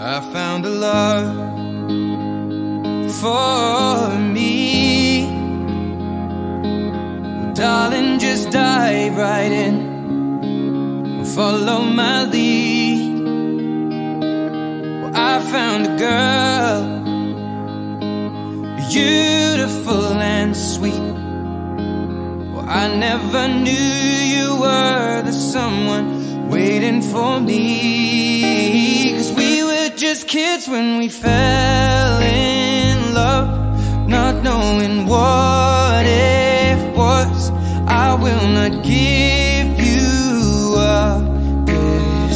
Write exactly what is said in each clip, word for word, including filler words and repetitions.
I found a love for me. Well, darling, just dive right in and follow my lead. Well, I found a girl, beautiful and sweet. Well, I never knew you were the someone waiting for me. 'Cause we were just kids when we fell in love, not knowing what it was. I will not give you up this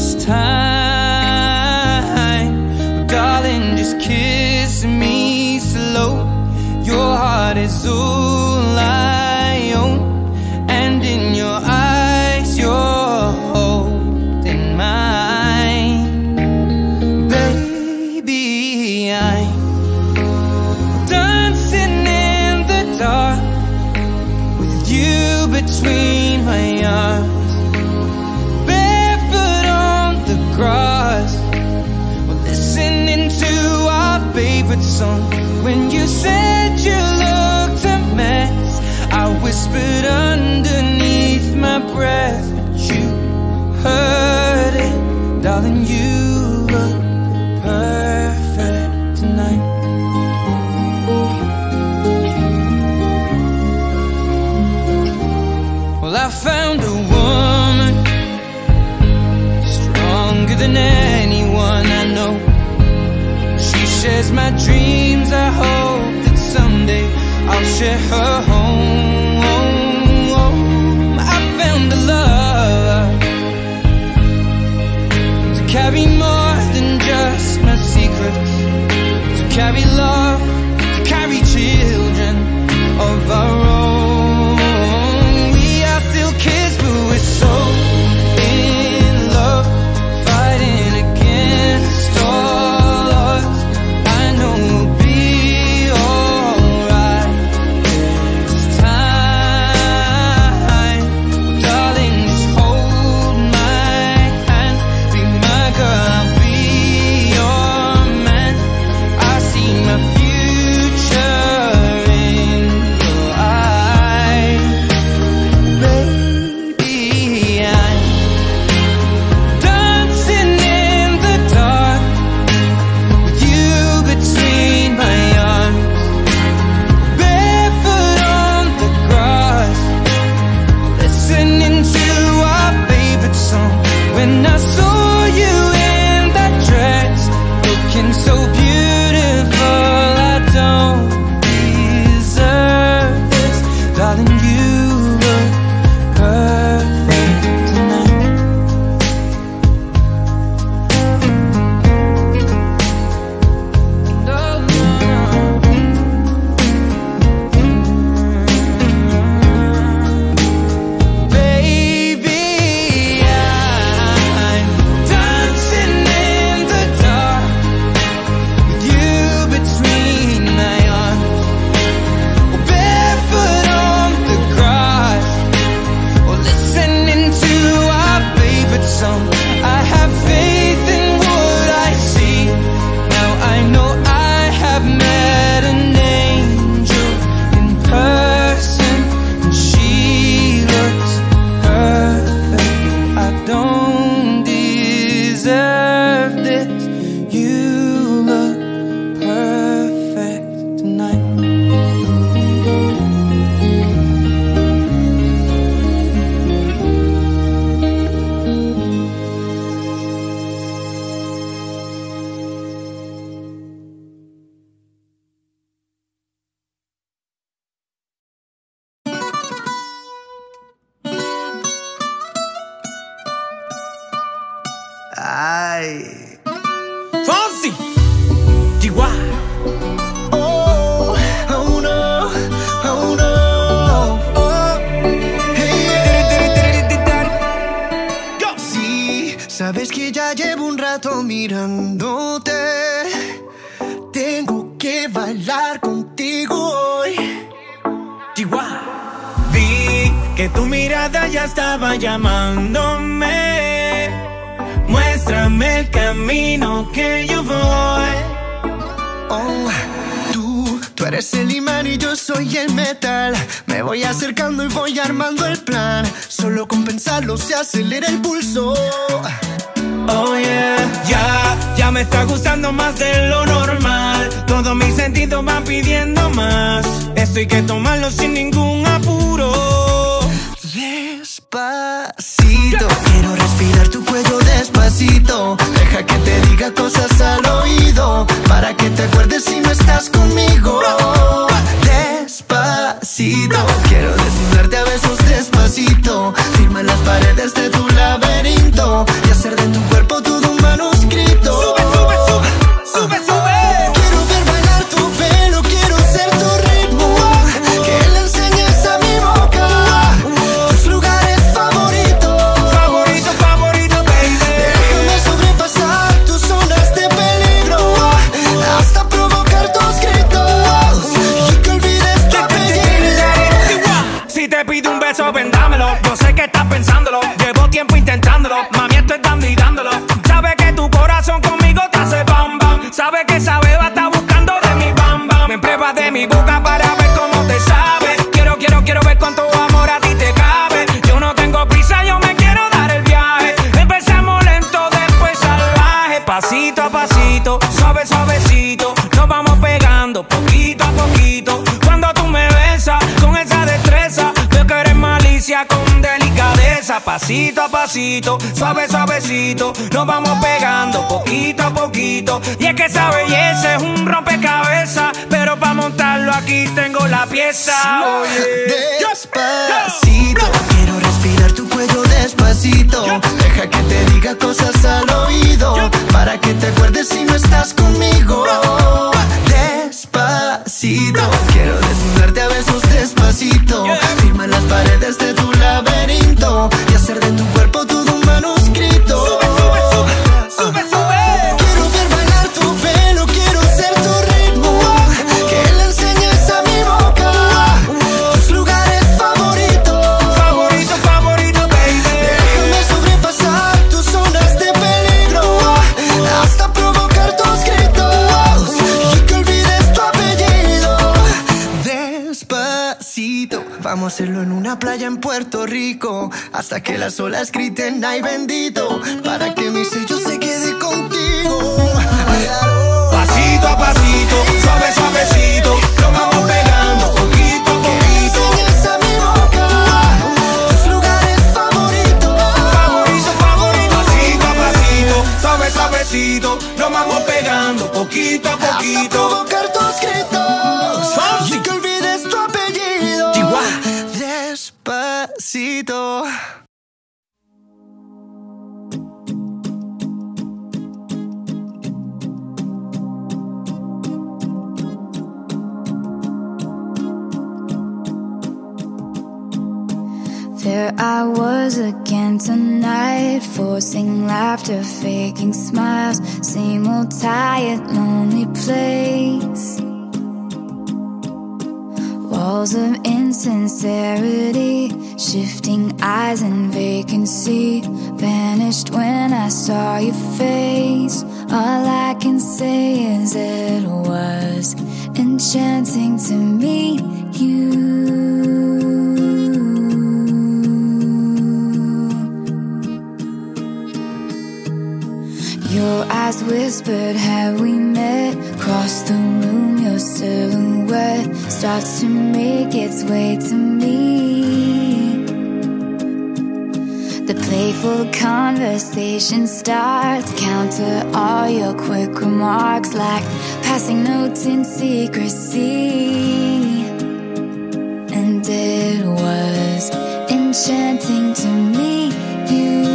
time. But darling, just kiss me slow. Your heart is all I own, and in your eyes you're holding mine. Baby, I'm dancing in the dark with you between my arms, barefoot on the grass. We're listening to our favorite song. When you said you looked a mess, I whispered underneath my breath, but you heard it. Darling, you look perfect tonight. Well, I found a woman stronger than anyone I know. She shares my dreams. I hope that someday I'll share her home. I found a love to carry more than just my secrets, to carry love, to carry children of our own. We are still kids, but we're so in love, fighting against all odds. I know we'll be alright this time. Darling, just hold my hand, be my girl, I'll be your man. I see my future in your eyes. Baby, I'm dancing in the dark with you between my arms, barefoot on the grass, listening to our favorite song. When I saw you in that dress, looking so beautiful, I don't deserve this. Darling, you look perfect tonight. No, no, baby, I'm dancing in the dark with you between my arms, or barefoot on the grass, or listening to our favorite song. I have faith in what I see. Now I know I have met an angel in person, and she looks perfect. I don't deserve this. You look perfect tonight. Ay, Fonsi, Chihuahua. Oh, oh no, oh no, oh, hey, yeah. Sí, sabes que ya llevo un rato mirándote. Tengo que bailar contigo hoy. Chihuahua. Vi que tu mirada ya estaba llamándome. Muéstrame el camino. camino que yo voy. Oh, tú, tú eres el imán y yo soy el metal. Me voy acercando y voy armando el plan. Solo con pensarlo se acelera el pulso. Oh yeah, ya, ya me está gustando más de lo normal. Todos mis sentidos van pidiendo más. Esto hay que tomarlo sin ningún apuro. Despacito, quiero respirar tu cuello despacito. Deja que te diga cosas al oído, para que te acuerdes si no estás conmigo. Despacito, quiero desnudarte a besos despacito. Firma las paredes de tu laberinto y hacer de tu cuerpo todo un manuscrito. Sube, sube, sube, sube, sube. Quiero ver bailar tu pelo, quiero ser tu ritmo. Que le enseñes a mi boca tus lugares favoritos. Favorito, favorito, baby. Déjame sobrepasar tus zonas de peligro hasta provocar tus gritos y que olvides tu apellido. Si te pido un beso, ven dámelo. Yo sé que estás pensándolo, llevo tiempo intentándolo. Mami, estoy dando y dándolo. Sabe que tu corazón conmigo te hace bam bam. Sabe que esa beba está buscando de mi bam bam. Me pruebas de mi boca para ver cómo te sabe. Quiero, quiero, quiero ver cuánto amor a ti te cabe. Yo no tengo prisa, yo me quiero dar el viaje. Empezamos lento, después salvaje. Pasito a pasito, suave, suavecito. Nos vamos pegando poquito a poquito. Cuando tú me besas con esa destreza, veo que eres malicia con delicadeza. Pasito a pasito, suave, suavecito. Nos vamos pegando poquito a poquito. Y es que esa belleza es un rompecabezas, pero para montarlo aquí tengo la pieza. Oye. Despacito, quiero respirar tu cuello despacito. Deja que te diga cosas al oído, para que te acuerdes si no estás conmigo. Despacito, quiero desnudarte a besos despacito. Firma las paredes de tu laberinto y hacer de tu cuerpo todo un manuscrito. Sube, sube, sube, sube, sube. Quiero ver bailar tu pelo, quiero ser tu ritmo. Que le enseñes a mi boca tus lugares favoritos. Favorito, favorito, baby. Déjame sobrepasar tus zonas de peligro hasta provocar tus gritos y que olvides tu apellido. Despacito, vamos a hacerlo en una playa en Puerto Rico, hasta que las olas griten ay bendito, para que mi sello se quede contigo. Pasito a pasito, suave, suavecito. Nos vamos pegando poquito a poquito. Enseñas a mi boca tus lugares favoritos. Favorito, favorito. Pasito a pasito, suave, suavecito. Nos vamos pegando poquito a Hasta poquito. provocar tus gritos Fonsi. y que olvides tu apellido. Chihuahua. Despacito. There I was again tonight, forcing laughter, faking smiles. Same old tired, lonely place. Walls of insincerity, shifting eyes and vacancy. Vanished when I saw your face. All I can say is it was enchanting to meet you. Your eyes whispered, have we met? Across the room, your silhouette starts to make its way to me. The playful conversation starts, counter all your quick remarks like passing notes in secrecy. And it was enchanting to meet you.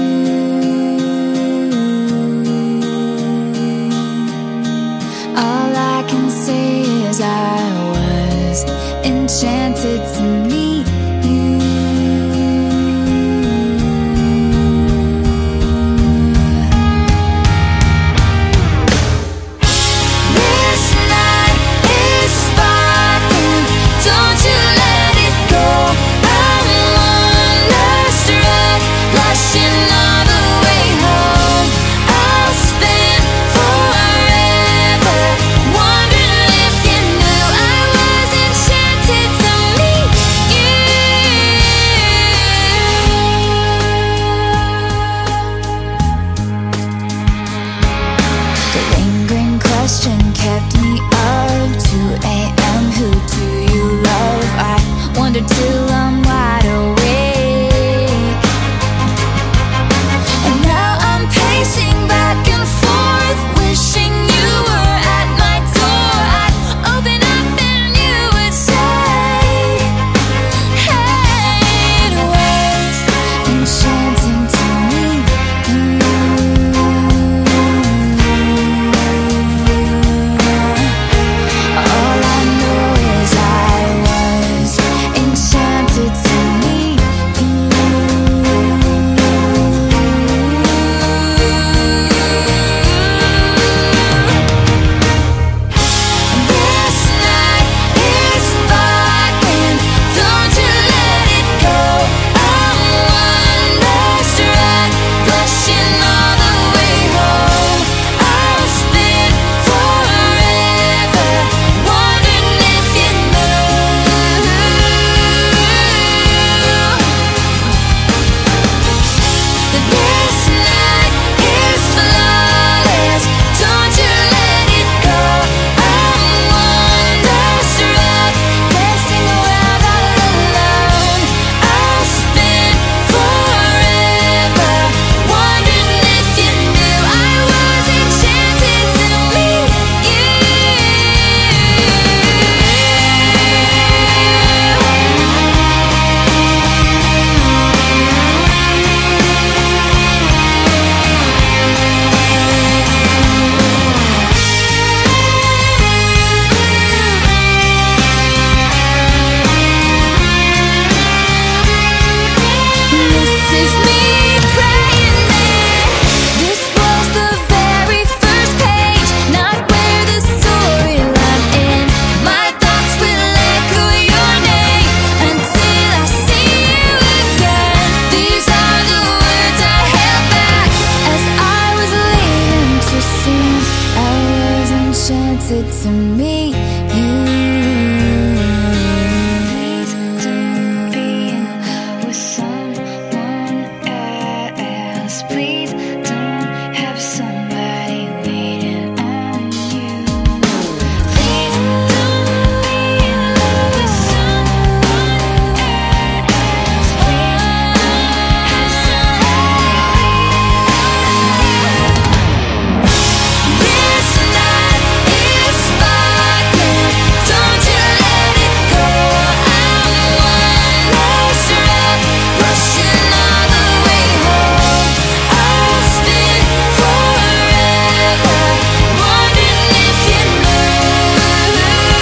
All I can say is I was enchanted to meet you. This night is sparkling, don't you let it go. I'm wonderstruck, blushing all the way home. I'll spend to meet you. Please don't be in love with someone else. Please don't have somebody waiting on you. Please don't be in love with someone else. Please don't have somebody This night is sparkling, don't you let it go. I'm one less wreck, rushing all the way home. I'll spend forever wondering if you knew.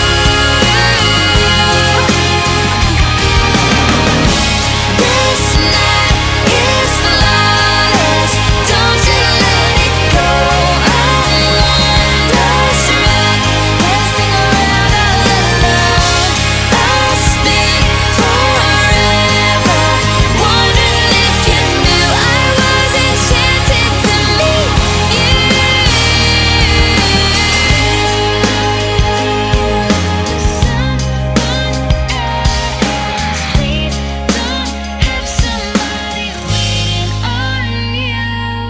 This night is flawless, don't you let it go. I'm one less wreck, dancing around all alone. I'll spend forever wondering if you knew I was enchanted to meet you. Please don't have somebody waiting on you.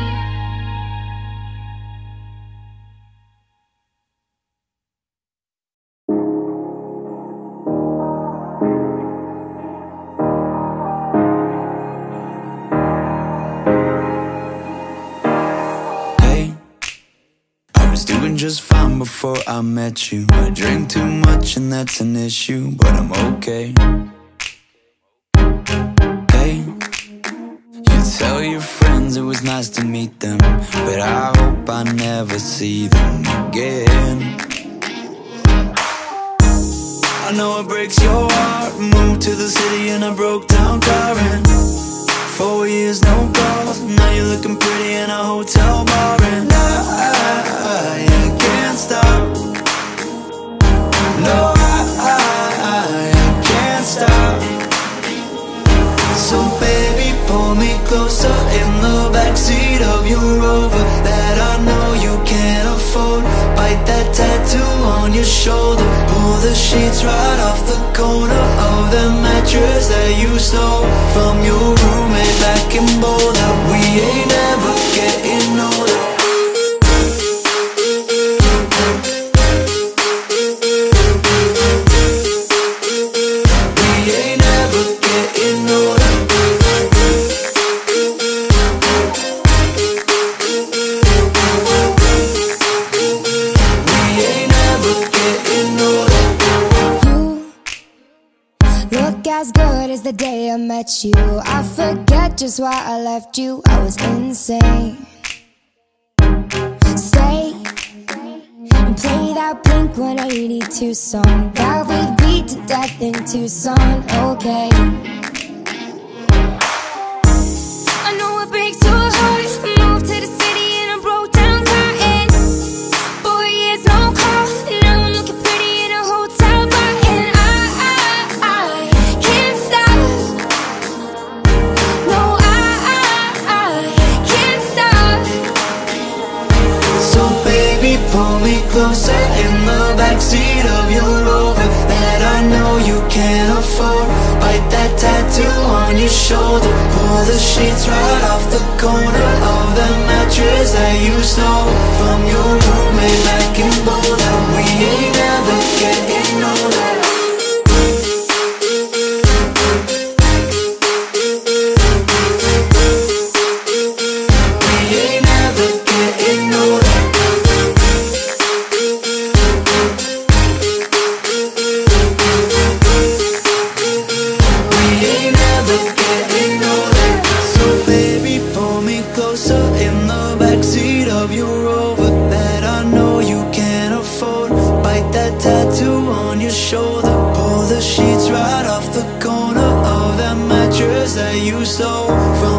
Hey, I was doing just fine before I met you. I drink too much and that's an issue, but I'm okay. Hey, you tell your friends it was nice to meet them, but I hope I never see them again. I know it breaks your heart. Moved to the city and I broke down crying. Four years, no calls. Now you're looking pretty in a hotel bar, and I, I, I can't stop. No, I, I, I can't stop. So baby, pull me closer in the backseat of your Rover that I know you can't afford. Bite that tattoo on your shoulder. Pull the sheets right off the corner of the mattress that you stole from your roommate back in Boulder. We ain't ever getting older. We ain't ever getting older. We ain't ever getting older. You look as good as the day I met you. I forget just why I left you. I was insane. Stay and play that Blink one eighty-two song that we beat to death in Tucson. Okay. I know it breaks your heart. I moved to the city and I broke down crying. Four years, no call. Now I'm looking pretty in a hotel bar, and I, I, I can't stop. No, I, I, I can't stop. So baby, pull me closer in the backseat of your Rover that I know you can't afford. Bite that tattoo on your shoulder. Pull the sheets right off the corner of the mattress that you stole from your roommate back in Boulder. We ain't ever getting older. We ain't ever getting older. We ain't ever getting older. So baby, pull me closer in the backseat of your Rover that I know you can't afford. Bite that tattoo on your shoulder. Pull the sheets right off the corner of that mattress that you stole from